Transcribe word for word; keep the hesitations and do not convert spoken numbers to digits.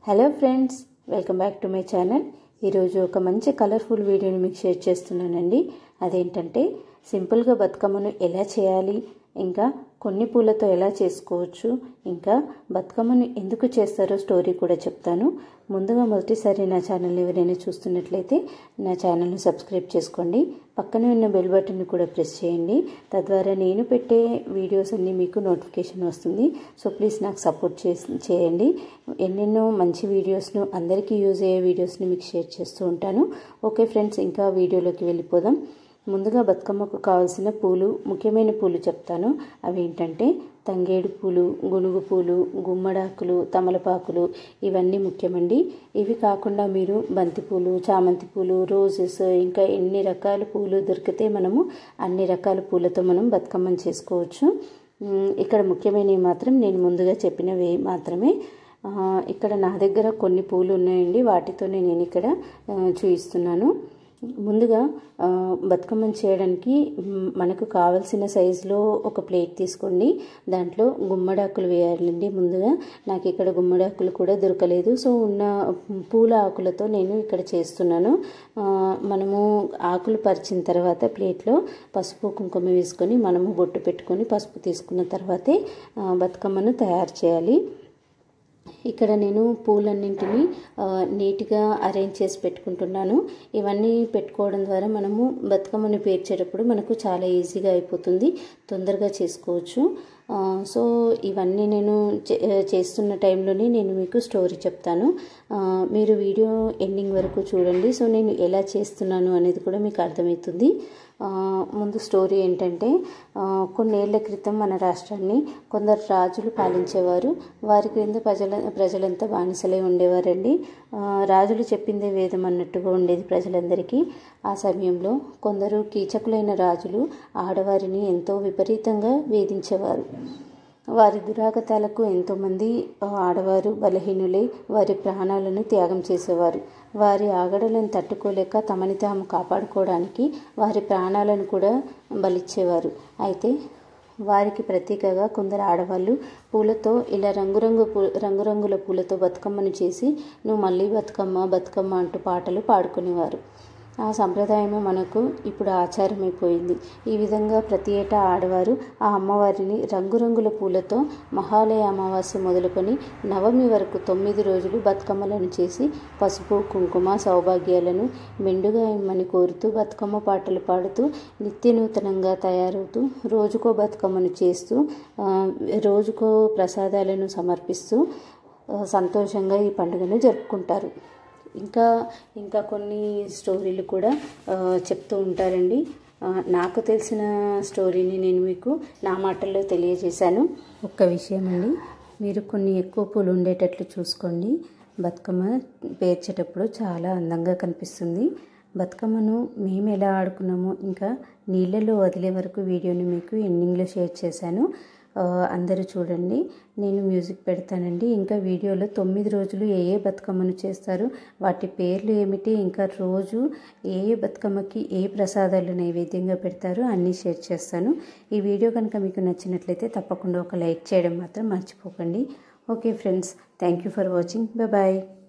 Hello friends, welcome back to my channel. ఈరోజు ఒక మంచి కలర్ఫుల్ వీడియోని మీకు షేర్ చేస్తున్నానండి. అదేంటంటే సింపుల్గా బతుకమ్మను ఎలా చేయాలి, ఇంకా కొన్ని పూలతో ఎలా చేసుకోవచ్చు, ఇంకా బతుకమ్మను ఎందుకు చేస్తారో స్టోరీ కూడా చెప్తాను. ముందుగా మొదటిసారి నా ఛానల్ని ఎవరైనా చూస్తున్నట్లయితే నా ఛానల్ని సబ్స్క్రైబ్ చేసుకోండి. పక్కనే ఉన్న బెల్ బటన్ని కూడా ప్రెస్ చేయండి. తద్వారా నేను పెట్టే వీడియోస్ అన్నీ మీకు నోటిఫికేషన్ వస్తుంది. సో ప్లీజ్ నాకు సపోర్ట్ చేయండి. ఎన్నెన్నో మంచి వీడియోస్ను, అందరికీ యూజ్ అయ్యే వీడియోస్ని మీకు షేర్ చేస్తూ ఉంటాను. ఓకే ఫ్రెండ్స్, ఇంకా వీడియోలోకి వెళ్ళిపోదాం. ముందుగా బతుకమ్మకు కావాల్సిన పూలు, ముఖ్యమైన పూలు చెప్తాను. అవి ఏంటంటే తంగేడు పూలు, గునుగు పూలు, గుమ్మడాకులు, తమలపాకులు, ఇవన్నీ ముఖ్యమండి. ఇవి కాకుండా మీరు బంతిపూలు, చామంతి పూలు, రోజెస్, ఇంకా ఎన్ని రకాల పూలు దొరికితే మనము అన్ని రకాల పూలతో మనం బతుకమ్మని చేసుకోవచ్చు. ఇక్కడ ముఖ్యమైనవి మాత్రం నేను ముందుగా చెప్పినవి మాత్రమే. ఇక్కడ నా దగ్గర కొన్ని పూలు ఉన్నాయండి, వాటితోనే నేను ఇక్కడ చూపిస్తున్నాను. ముందుగా బతుకమ్మని చేయడానికి మనకు కావలసిన సైజులో ఒక ప్లేట్ తీసుకోండి. దాంట్లో గుమ్మడాకులు వేయాలండి. ముందుగా నాకు ఇక్కడ గుమ్మడాకులు కూడా దొరకలేదు, సో ఉన్న పూల ఆకులతో నేను ఇక్కడ చేస్తున్నాను. మనము ఆకులు పరిచిన తర్వాత ప్లేట్లో పసుపు కుంకుమ వేసుకొని మనము బొట్టు పెట్టుకొని పసుపు తీసుకున్న తర్వాతే బతుకమ్మను తయారు చేయాలి. ఇక్కడ నేను పూలన్నింటినీ నీట్గా అరేంజ్ చేసి పెట్టుకుంటున్నాను. ఇవన్నీ పెట్టుకోవడం ద్వారా మనము బతుకమ్మని పేర్చేటప్పుడు మనకు చాలా ఈజీగా అయిపోతుంది, తొందరగా చేసుకోవచ్చు. సో ఇవన్నీ నేను చేస్తున్న టైంలోనే నేను మీకు స్టోరీ చెప్తాను. మీరు వీడియో ఎండింగ్ వరకు చూడండి. సో నేను ఎలా చేస్తున్నాను అనేది కూడా మీకు అర్థమవుతుంది. ముందు స్టోరీ ఏంటంటే, కొన్నేళ్ల క్రితం మన రాష్ట్రాన్ని కొందరు రాజులు పాలించేవారు. వారి క్రింద ప్రజల ప్రజలంతా బానిసలై ఉండేవారండి. రాజులు చెప్పిందే వేదం అన్నట్టుగా ఉండేది ప్రజలందరికీ. ఆ సమయంలో కొందరు కీచకులైన రాజులు ఆడవారిని ఎంతో విపరీతంగా వేధించేవారు. వారి దురాగతాలకు ఎంతోమంది ఆడవారు బలహీనులై వారి ప్రాణాలను త్యాగం చేసేవారు. వారి ఆగడలను తట్టుకోలేక తమని తాము కాపాడుకోవడానికి వారి ప్రాణాలను కూడా బలిచ్చేవారు. అయితే వారికి ప్రతీకగా కొందరు ఆడవాళ్ళు పూలతో ఇలా రంగురంగు పూ రంగురంగుల పూలతో బతుకమ్మను చేసి నువ్వు మళ్ళీ బతుకమ్మ బతుకమ్మ అంటూ పాటలు పాడుకునేవారు. ఆ సంప్రదాయము మనకు ఇప్పుడు ఆచారమైపోయింది. ఈ విధంగా ప్రతి ఏటా ఆడవారు ఆ అమ్మవారిని రంగురంగుల పూలతో మహాలయ అమావాస్య మొదలుకొని నవమి వరకు తొమ్మిది రోజులు బతుకమ్మలను చేసి పసుపు కుంకుమ సౌభాగ్యాలను మెండుగా ఇమ్మని కోరుతూ బతుకమ్మ పాటలు పాడుతూ నిత్య నూతనంగా తయారవుతూ రోజుకో బతుకమ్మను చేస్తూ రోజుకో ప్రసాదాలను సమర్పిస్తూ సంతోషంగా ఈ పండుగను జరుపుకుంటారు. ఇంకా ఇంకా కొన్ని స్టోరీలు కూడా చెప్తూ ఉంటారండి. నాకు తెలిసిన స్టోరీని నేను మీకు నా మాటల్లో తెలియజేశాను. ఒక్క విషయం అండి, మీరు కొన్ని ఎక్కువ పూలు ఉండేటట్లు చూసుకోండి. బతుకమ్మ పేర్చేటప్పుడు చాలా అందంగా కనిపిస్తుంది. బతుకమ్మను మేము ఎలా ఆడుకున్నామో ఇంకా నీళ్ళలో వదిలే వరకు వీడియోని మీకు ఎండింగ్లో షేర్ చేశాను. అందరూ చూడండి. నేను మ్యూజిక్ పెడతానండి. ఇంకా వీడియోలో తొమ్మిది రోజులు ఏ ఏ బతుకమ్మను చేస్తారు, వాటి పేర్లు ఏమిటి, ఇంకా రోజు ఏ ఏ బతుకమ్మకి ఏ ప్రసాదాలు నైవేద్యంగా పెడతారో అన్నీ షేర్ చేస్తాను. ఈ వీడియో కనుక మీకు నచ్చినట్లయితే తప్పకుండా ఒక లైక్ చేయడం మాత్రం మర్చిపోకండి. Okay friends, thank you for watching. Bye bye.